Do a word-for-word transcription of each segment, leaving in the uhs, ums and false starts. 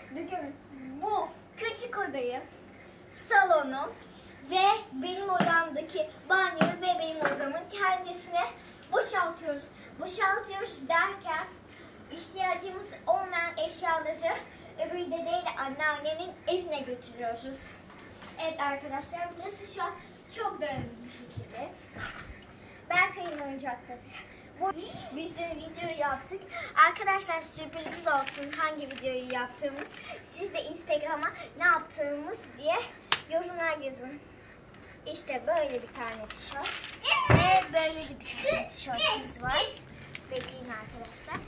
Bugün bu küçük odayı, salonu ve benim odamdaki banyoyu ve benim odamın kendisine boşaltıyoruz. Boşaltıyoruz derken ihtiyacımız olmayan eşyaları öbür dedeyle anneannenin evine götürüyoruz. Evet arkadaşlar, burası şu an çok dağınık bir şekilde. Berkay'ın oyuncakları. Bu biz dün video yaptık. Arkadaşlar sürpriz olsun hangi videoyu yaptığımız. Siz de Instagram'a ne yaptığımız diye yorumlar yazın. İşte böyle bir tane tişört. Ve böyle bir tane tişörtümüz var. Bekleyin arkadaşlar.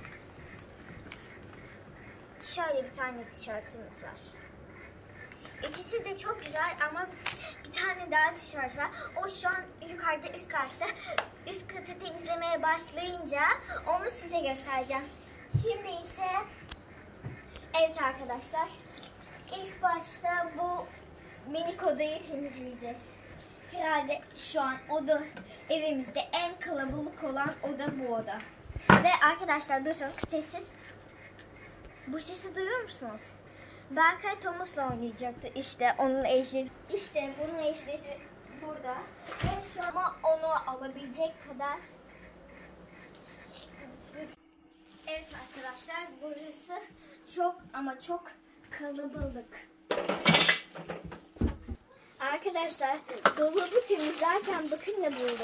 Şöyle bir tane tişörtümüz var. İkisi de çok güzel ama bir tane daha tişört var. O şu an yukarıda üst katta. Üst katı temizlemeye başlayınca onu size göstereceğim. Şimdi ise evet arkadaşlar. İlk başta bu minik odayı temizleyeceğiz. Herhalde şu an oda evimizde en kalabalık olan oda bu oda. Ve arkadaşlar durun sessiz. Bu sesi duyuyor musunuz? Berkay Thomas'la oynayacaktı. İşte onun eşi. İşte bunun eşi burada. Ve şu an onu alabilecek kadar. Evet arkadaşlar, burası çok ama çok kalabalık. Arkadaşlar dolabı temizlerken bakın ne buldum.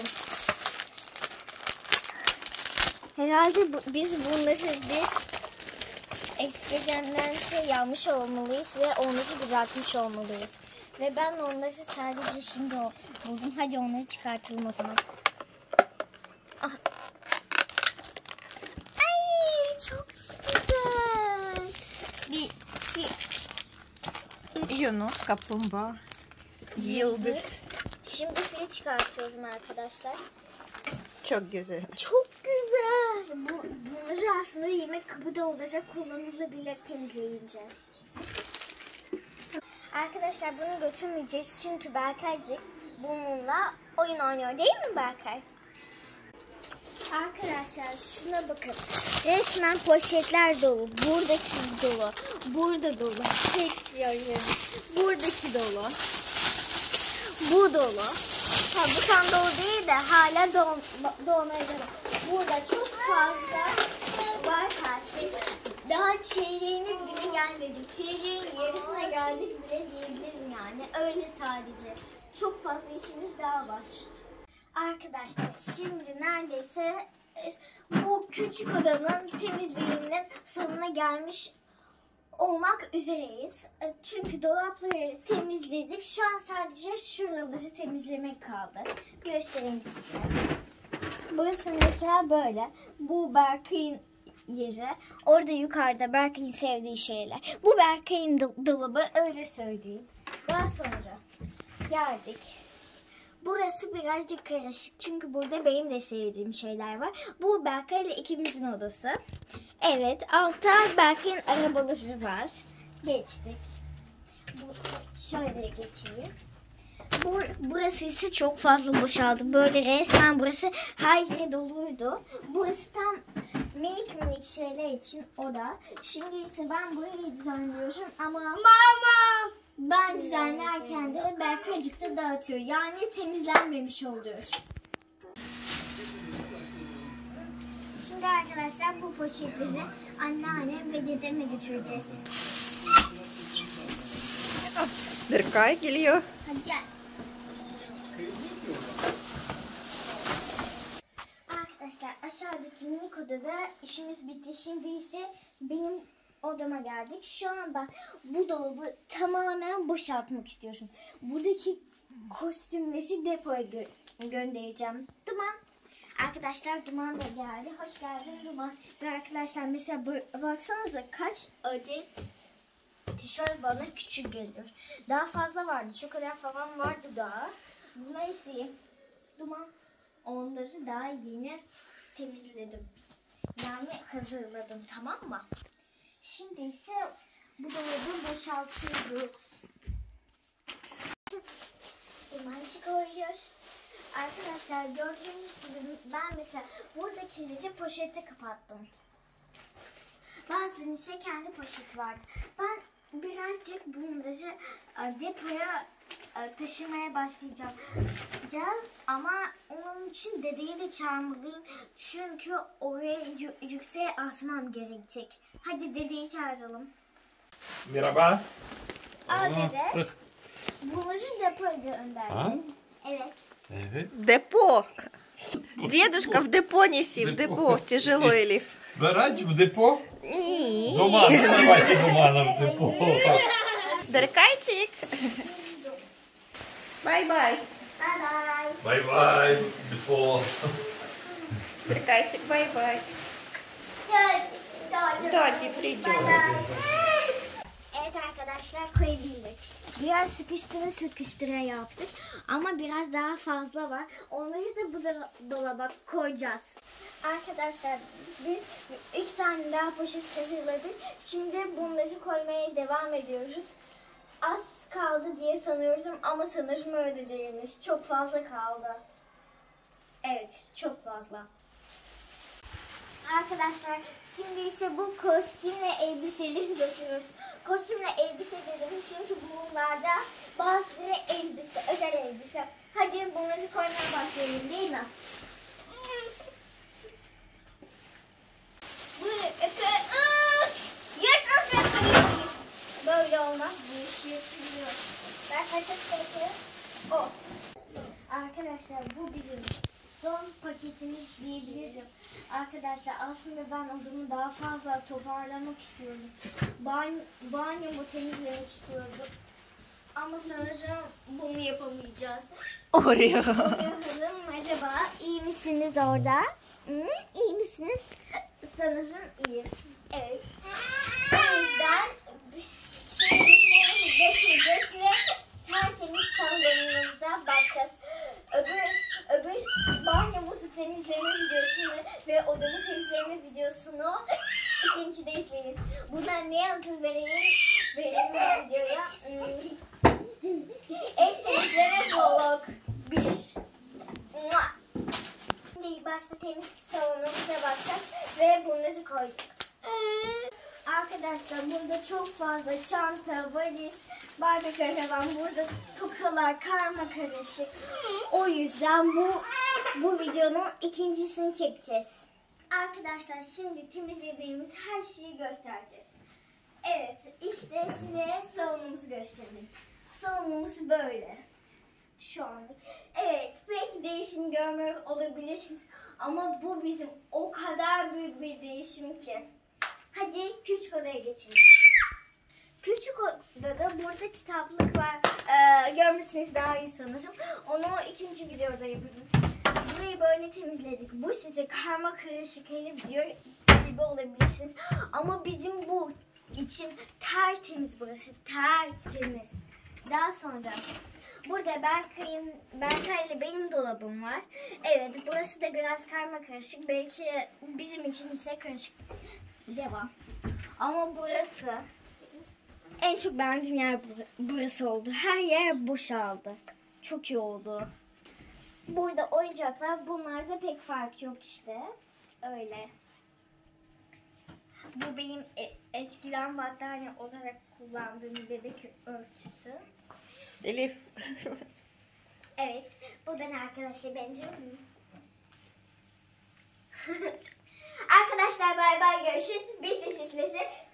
Herhalde bu, biz bunları bir ekspediyenden şey yapmış olmalıyız ve onları bırakmış olmalıyız. Ve ben onları sadece şimdi buldum. Hadi onları çıkartalım o zaman. Ah. Ay çok güzel. Bir, bir. Yunus, kaplumbağa, yıldız. Şimdi fil çıkartıyorum arkadaşlar. Çok güzel. Çok güzel. Bu, bunları aslında yemek kabı da olacak, kullanılabilir temizleyince. Arkadaşlar bunu götürmeyeceğiz çünkü Berkaycık bununla oyun oynuyor değil mi Berkay? Arkadaşlar şuna bakın. Resmen poşetler dolu. Buradaki dolu. Burada dolu. Seksiyon. Buradaki dolu. Bu dolu. Ha, bu tam dolu değil de hala dol, dolmaya devam. Burada çok fazla var her şey. Daha çeyreğine bile gelmedik. Çeyreğin yarısına geldik bile diyebilirim yani. Öyle sadece. Çok fazla işimiz daha var. Arkadaşlar şimdi neredeyse bu küçük odanın temizliğinin sonuna gelmiş olmak üzereyiz. Çünkü dolapları temizledik. Şu an sadece şuraları temizlemek kaldı. Göstereyim size. Burası mesela böyle. Bu Berkay'ın yeri. Orada yukarıda Berkay'ın sevdiği şeyler. Bu Berkay'ın do dolabı, öyle söyleyeyim. Daha sonra geldik. Burası birazcık karışık. Çünkü burada benim de sevdiğim şeyler var. Bu Berkay ile ikimizin odası. Evet, altta Berkay'ın arabaları var. Geçtik. Bu, şöyle geçeyim. Bu, burası ise çok fazla boşaldı. Böyle resmen burası her yeri doluydu. Burası tam minik minik şeyler için oda. Şimdi ise ben burayı düzenliyorum ama Mama! Ben düzenlerken de Berkaycık da dağıtıyor. Yani temizlenmemiş oluyor. Şimdi arkadaşlar bu poşetleri anneannem ve dedeme götüreceğiz. Berkay geliyor. Hadi gel. Arkadaşlar aşağıdaki minik odada işimiz bitti. Şimdi ise benim odama geldik. Şu an ben bu dolabı tamamen boşaltmak istiyorum. Buradaki kostümleri depoya gö göndereceğim. Duman. Arkadaşlar Duman da geldi. Hoş geldin Duman. Ve arkadaşlar mesela baksanıza kaç adet tişört bana küçük geliyor. Daha fazla vardı. Çok kadar falan vardı daha. Neyse Duman, onları daha yeni temizledim. Yani hazırladım, tamam mı? Şimdi ise bu dolabı boşaltıyoruz. Duman çıkıyor. Arkadaşlar gördüğünüz gibi ben mesela buradakileri poşete kapattım. Bazılarının ise kendi poşeti vardı. Ben birazcık bunları e, depoya e, taşımaya başlayacağım. Ama onun için dedeyi de çağırmalıyım. Çünkü oraya yü yükseğe asmam gerekecek. Hadi dedeyi çağıralım. Merhaba. Aa dede. Bunları depoya göndereceğiz. Evet. Evet. Депо. Дедушка в депо неси, в депо. Тяжело, Элиф. Брать в депо? Ні. Дома, давайте дома нам в депо. Деркайчик. Бай-бай. Bye bye. Бай-бай, депо. Деркайчик, бай-бай. Дади придет. Evet arkadaşlar, koyabildik. Biraz sıkıştıra sıkıştıra yaptık ama biraz daha fazla var. Onları da bu da dolaba koyacağız. Arkadaşlar biz iki tane daha poşet hazırladık. Şimdi bunları koymaya devam ediyoruz. Az kaldı diye sanıyordum ama sanırım öyle değilmiş. Çok fazla kaldı. Evet, çok fazla. Arkadaşlar şimdi ise bu kostümle elbiseleri götürüyoruz. Kostümle elbise dedim çünkü bunlarda bazıları elbise, özel elbise. Hadi bunları koymaya başlayalım değil mi? Bu öpe, böyle olmaz. Bu işi yapıyor. Ben kaçak bekliyorum. O. Arkadaşlar bu bizim son paketimiz diyebilirim. Arkadaşlar aslında ben odamı daha fazla toparlamak istiyorum. Banyo, banyomu temizlemek istiyordum. Ama sanırım bunu yapamayacağız. Oreo. Bakalım acaba iyi misiniz orada? Hı, iyi misiniz? Sanırım iyi. Evet. O yüzden şimdi götüreceğiz ve tertemiz salonumuza bakacağız. Öbür, öbür banyomuzu temizleme videosunu ve odamı temizleme videosunu ikincide izleyin. Bunlar ne yazdınız vereyim? Vereyim bu videoya. Ev temizleme vlog bir. Şimdi ilk başta temiz salonumuza bakacağız ve bunları koyacağız. Arkadaşlar burada çok fazla çanta, valiz, Barbie karavan, burada tokalar, karma karışık. O yüzden bu bu videonun ikincisini çekeceğiz. Arkadaşlar şimdi temizlediğimiz her şeyi göstereceğiz. Evet işte size salonumuzu göstereyim. Salonumuz böyle. Şu anlık. Evet pek değişim görmüyor olabilirsiniz. Ama bu bizim o kadar büyük bir değişim ki. Hadi küçük odaya geçelim. Küçük odada burada kitaplık var. Ee, görmüşsünüz daha iyi sanırım. Onu ikinci videoda yaparız. Burayı böyle temizledik. Bu size karma karışık hele video gibi olabilirsiniz. Ama bizim bu için tertemiz burası. Tertemiz. Daha sonra burada Berkay'ın Berkay ile benim dolabım var. Evet burası da biraz karma karışık. Belki bizim için ise karışık. Devam. Ama burası en çok beğendiğim yer burası oldu. Her yer boşaldı. Çok iyi oldu. Burada oyuncaklar, bunlarda pek fark yok işte. Öyle. Bu benim eskiden battaniye olarak kullandığım bebek örtüsü. Elif. Evet. Bu ben arkadaşlar benziyor muyum? Arkadaşlar bay bay görüşürüz. Biz de sizleri